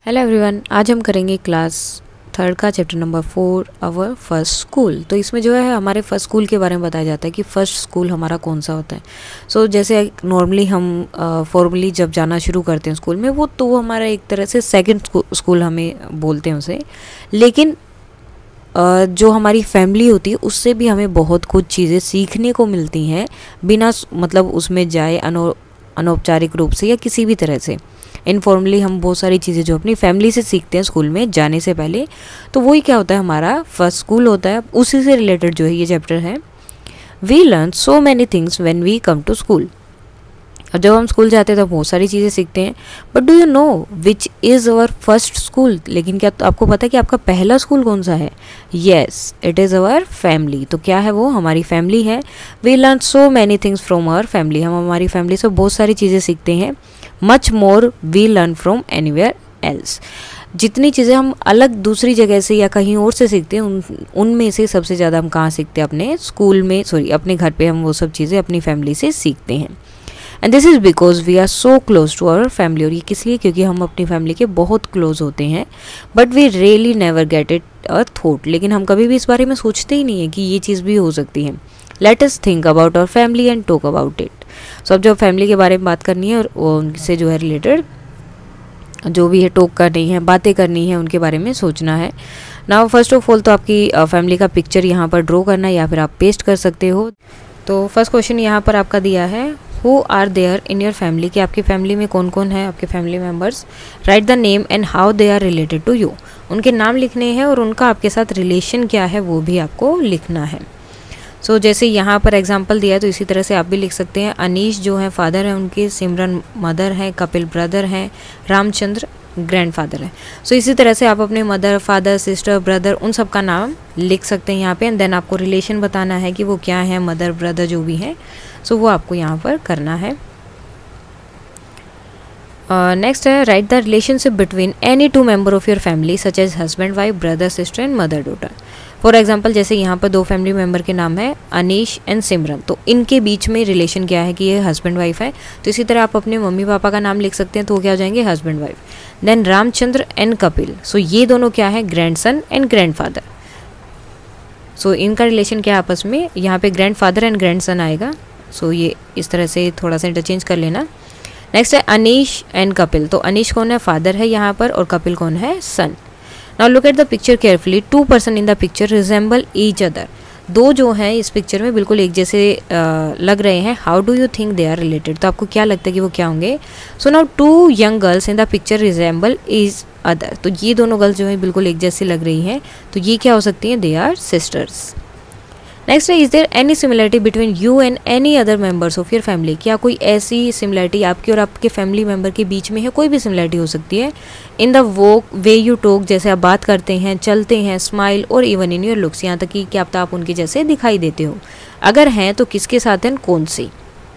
Hello everyone, आज हम करेंगे क्लास थर्ड का chapter number 4 our first school. तो इसमें जो है हमारे फर्स्ट स्कूल के बारे में बताया जाता है कि फर्स्ट स्कूल हमारा कौन सा होता है। जैसे नॉर्मली हम फॉर्मली जब जाना शुरू करते हैं स्कूल में वो हमारा एक तरह से सेकंड स्कूल हमें बोलते हैं उसे। लेकिन जो हमारी फैमिली होती है उससे भी हमें बहुत कुछ चीज़ें सीखने को मिलती हैं बिना मतलब उसमें जाए अनौपचारिक रूप से या किसी भी तरह से। इनफॉर्मली हम बहुत सारी चीज़ें जो अपनी फैमिली से सीखते हैं स्कूल में जाने से पहले, तो वही क्या होता है हमारा फर्स्ट स्कूल होता है। उसी से रिलेटेड जो है ये चैप्टर है। We learn so many things when we come to school. और जब हम स्कूल जाते हैं तो बहुत सारी चीज़ें सीखते हैं। But do you know which is our first school? लेकिन क्या आपको पता है कि आपका पहला स्कूल कौन सा है? Yes, it is our family. तो क्या है वो? हमारी फैमिली है। We learn so many things from our family. हम हमारी फैमिली से बहुत सारी चीज़ें सीखते हैं। Much more we learn from anywhere else. जितनी चीज़ें हम अलग दूसरी जगह से या कहीं और से सीखते हैं उनमें से सबसे ज़्यादा हम कहाँ सीखते हैं? अपने स्कूल में, अपने घर पे हम वो सब चीज़ें अपनी फैमिली से सीखते हैं। And this is because we are so close to our family. और ये किस लिए? क्योंकि हम अपनी फैमिली के बहुत क्लोज होते हैं। But we really never get it a thought. लेकिन हम कभी भी इस बारे में सोचते ही नहीं है कि ये चीज़ भी हो सकती है। Let us think about our family and talk about it. अब जो फैमिली के बारे में बात करनी है और उनसे जो है रिलेटेड जो भी है टॉक करनी है, बातें करनी है, उनके बारे में सोचना है। नाउ फर्स्ट ऑफ ऑल तो आपकी फैमिली का पिक्चर यहाँ पर ड्रॉ करना है या फिर आप पेस्ट कर सकते हो। तो फर्स्ट क्वेश्चन यहाँ पर आपका दिया है, who are there in your family? कि आपकी फैमिली में कौन कौन है आपके family members. Write the name and how they are related to you. उनके नाम लिखने हैं और उनका आपके साथ रिलेशन क्या है वो भी आपको लिखना है। जैसे यहाँ पर एग्जाम्पल दिया है तो इसी तरह से आप भी लिख सकते हैं। अनीश जो है फादर है उनके, सिमरन मदर है, कपिल ब्रदर हैं, रामचंद्र ग्रैंडफादर है। इसी तरह से आप अपने मदर, फादर, सिस्टर, ब्रदर उन सब का नाम लिख सकते हैं यहाँ पे। एंड देन आपको रिलेशन बताना है कि वो क्या है, मदर, ब्रदर जो भी है। वो आपको यहाँ पर करना है। नेक्स्ट है, write the relationship between any two member of your family such as husband wife, brother sister and mother daughter. For example जैसे यहाँ पर दो फैमिली मेंबर के नाम है अनीश एंड सिमरन, तो इनके बीच में रिलेशन क्या है कि ये हस्बैंड वाइफ है। तो इसी तरह आप अपने मम्मी पापा का नाम लिख सकते हैं, तो वो क्या हो जाएंगे? Husband wife. Then Ramchandra and Kapil, ये दोनों क्या है? Grandson and grandfather. इनका रिलेशन क्या है आपस में? यहाँ पे ग्रैंडफादर एंड ग्रैंडसन आएगा। ये इस तरह से थोड़ा सा इंटरचेंज कर लेना। नेक्स्ट है अनीश एंड कपिल, तो अनीश कौन है? फादर है यहाँ पर, और कपिल कौन है? Son. Now look at the picture carefully. 2 person in the picture resemble each other. दो जो हैं इस पिक्चर में बिल्कुल एक जैसे लग रहे हैं। How do you think they are related? तो आपको क्या लगता है कि वो क्या होंगे? Now 2 young girls in the picture resemble each other. तो ये दोनों गर्ल्स जो है बिल्कुल एक जैसी लग रही हैं, तो ये क्या हो सकती हैं? They are sisters. नेक्स्ट है, is there any similarity between you and any other members of your family? क्या कोई ऐसी सिमिलरिटी आपकी और आपके फैमिली मेंबर के बीच में है? कोई भी सिमिलरिटी हो सकती है। In the way you talk, जैसे आप बात करते हैं, चलते हैं, स्माइल, और इवन इन योर लुक्स, यहाँ तक कि क्या आप उनके जैसे दिखाई देते हो? अगर हैं तो किसके साथ हैं, कौन सी?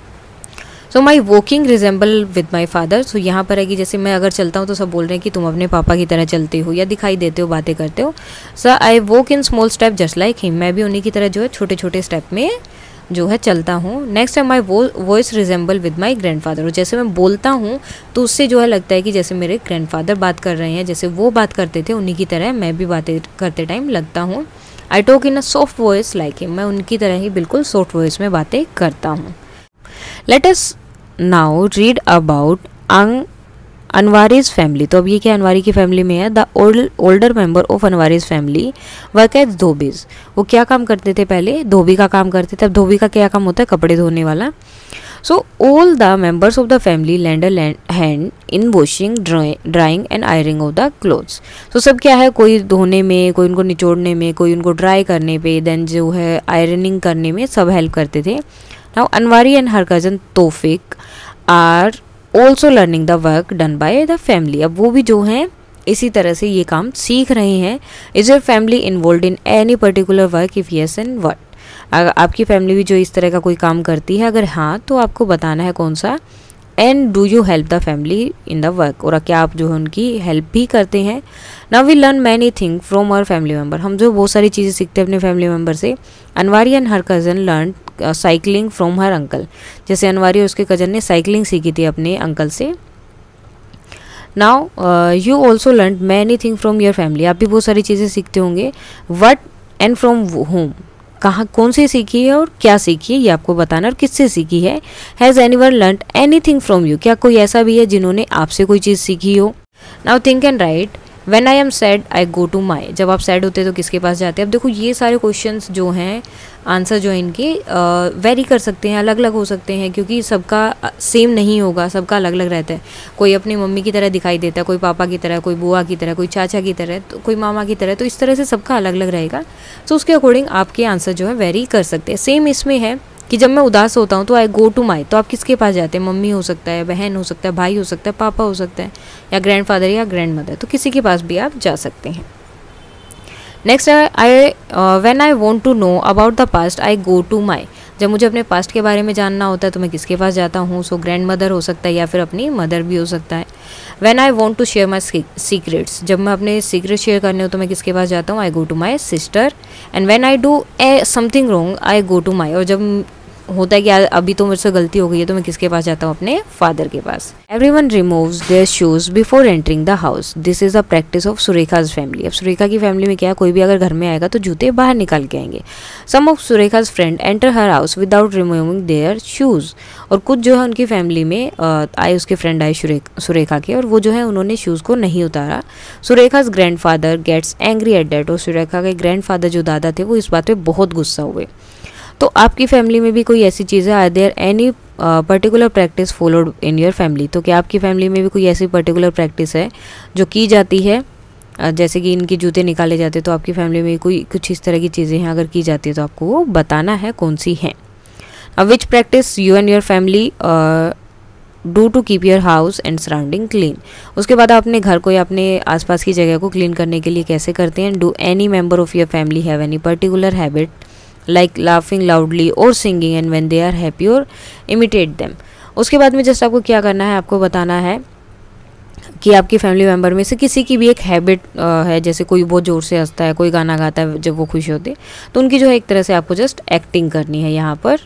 My walking resemble with my father. यहाँ पर है कि जैसे मैं अगर चलता हूँ तो सब बोल रहे हैं कि तुम अपने पापा की तरह चलते हो या दिखाई देते हो, बातें करते हो। I walk in small step just like him. मैं भी उन्हीं की तरह जो है छोटे छोटे स्टेप में जो है चलता हूँ। नेक्स्ट है, my voice resemble with my grandfather. और जैसे मैं बोलता हूँ तो उससे जो है लगता है कि जैसे मेरे ग्रैंडफादर बात कर रहे हैं, जैसे वो बात करते थे उन्हीं की तरह मैं भी बातें करते टाइम लगता हूँ। I talk in a soft voice like him. मैं उनकी तरह ही बिल्कुल सॉफ्ट वॉइस में बातें करता हूँ। Let us now read about Anwari's family. तो अब ये क्या अनवारी की फैमिली में है? The older member of Anwari's family work as dhobis. वो क्या काम करते थे? पहले धोबी का काम करते थे। अब धोबी का क्या काम होता है? कपड़े धोने वाला। All the members of the family lend a hand in washing, drying and ironing of the clothes. सब क्या है, कोई धोने में, कोई उनको निचोड़ने में, कोई उनको ड्राई करने पे, देन जो है आयरनिंग करने में सब हेल्प करते थे। Now Anwari and her cousin Taufiq are also learning the work done by the family. अब वो भी जो हैं इसी तरह से ये काम सीख रहे हैं। Is your family involve in any particular work? If yes and what? अगर आपकी फैमिली भी जो इस तरह का कोई काम करती है, अगर हाँ तो आपको बताना है कौन सा। And do you help the family in the work? और क्या आप जो है उनकी हेल्प भी करते हैं? Now we learn many thing from our family member. हम जो बहुत सारी चीज़ें सीखते हैं अपने फैमिली मेम्बर से। Anwari and her cousin learn cycling from her uncle. जैसे अनवारी और उसके कज़न ने साइकिलिंग सीखी थी अपने अंकल से। Now you also learn many thing from your family, आप भी बहुत सारी चीज़ें सीखते होंगे। वट एंड फ्रॉम होम, कहाँ कौन से सीखी है और क्या सीखी है ये आपको बताना, और किससे सीखी है। Has anyone learn any thing from you, क्या कोई ऐसा भी है जिन्होंने आपसे कोई चीज़ सीखी हो। Now think and write, when I am sad I go to my, जब आप सैड होते हैं तो किसके पास जाते हैं। अब देखो ये सारे क्वेश्चंस जो हैं, आंसर जो है इनके वेरी कर सकते हैं, अलग अलग हो सकते हैं, क्योंकि सबका सेम नहीं होगा, सबका अलग अलग रहता है। कोई अपनी मम्मी की तरह दिखाई देता है, कोई पापा की तरह, कोई बुआ की तरह, कोई चाचा की तरह, तो कोई मामा की तरह, तो इस तरह से सबका अलग अलग रहेगा। तो उसके अकॉर्डिंग आपके आंसर जो है वेरी कर सकते हैं। सेम इसमें है कि जब मैं उदास होता हूँ तो आई गो टू माई, तो आप किसके पास जाते हैं। मम्मी हो सकता है, बहन हो सकता है, भाई हो सकता है, पापा हो सकता है, या ग्रैंडफादर या ग्रैंड मदर, तो किसी के पास भी आप जा सकते हैं। Next when I want to know about the past I go to my, जब मुझे अपने पास्ट के बारे में जानना होता है तो मैं किसके पास जाता हूँ। सो ग्रैंड मदर हो सकता है या फिर अपनी मदर भी हो सकता है। When I want to share my secrets, जब मैं अपने सीक्रेट शेयर करने हो तो मैं किसके पास जाता हूँ। I go to my sister. And when I do something wrong I go to my, और जब होता है कि अभी तो मेरे से गलती हो गई है तो मैं किसके पास जाता हूँ, अपने फादर के पास। Everyone removes their shoes before entering the house, this is a practice of Surekha's family. अब सुरेखा की फैमिली में क्या है, कोई भी अगर घर में आएगा तो जूते बाहर निकाल के आएंगे। Some of Surekha's friend enter her house without removing their shoes, और कुछ जो है उनकी फैमिली में आए, उसके फ्रेंड आए सुरेखा के, और वो जो है उन्होंने शूज़ को नहीं उतारा। Surekha's grandfather gets angry at that, और सुरेखा के ग्रैंड फादर जो दादा थे वो इस बात पे बहुत गुस्सा हुए। तो आपकी फैमिली में भी कोई ऐसी चीज़ है, are there any particular practice followed in your family, तो क्या आपकी फैमिली में भी कोई ऐसी पर्टिकुलर प्रैक्टिस है जो की जाती है। जैसे कि इनके जूते निकाले जाते हैं, तो आपकी फैमिली में कोई कुछ इस तरह की चीज़ें हैं, अगर की जाती है तो आपको वो बताना है कौन सी हैं। Which practice you and your family do to keep your house and surrounding clean, उसके बाद आप अपने घर को या अपने आसपास की जगह को क्लीन करने के लिए कैसे करते हैं। Do any member of your family have any particular habit like laughing loudly और singing and when they are happy और इमिटेट देम। उसके बाद में जस्ट आपको क्या करना है, आपको बताना है कि आपकी फैमिली मेम्बर में से किसी की भी एक हैबिट है, जैसे कोई बहुत ज़ोर से हंसता है, कोई गाना गाता है जब वो खुश होते, तो उनकी जो है एक तरह से आपको जस्ट एक्टिंग करनी है यहाँ पर।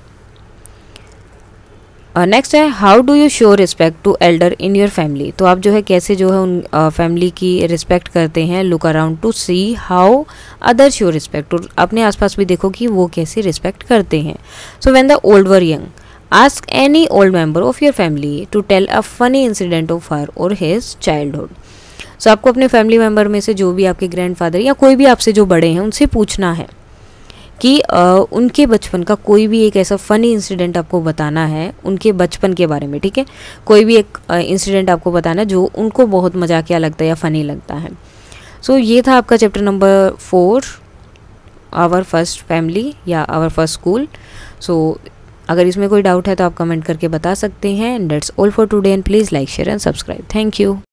नेक्स्ट है how do you show respect to elder in your family, तो आप जो है कैसे जो है उन फैमिली की रिस्पेक्ट करते हैं। Look around to see how other show respect, और अपने आसपास भी देखो कि वो कैसे रिस्पेक्ट करते हैं। So when the old or young ask any old member of your family to tell a funny incident of her और हिज चाइल्डहुड, सो आपको अपने फैमिली मेम्बर में से जो भी आपके ग्रैंडफादर या कोई भी आपसे जो बड़े हैं उनसे पूछना है कि उनके बचपन का कोई भी एक ऐसा फ़नी इंसिडेंट आपको बताना है उनके बचपन के बारे में, ठीक है। कोई भी एक इंसिडेंट आपको बताना है जो उनको बहुत मजाकिया लगता है या फ़नी लगता है। सो ये था आपका chapter number 4, our first family या आवर फर्स्ट स्कूल। सो अगर इसमें कोई डाउट है तो आप कमेंट करके बता सकते हैं। And that's all for today and please like share and subscribe. Thank you.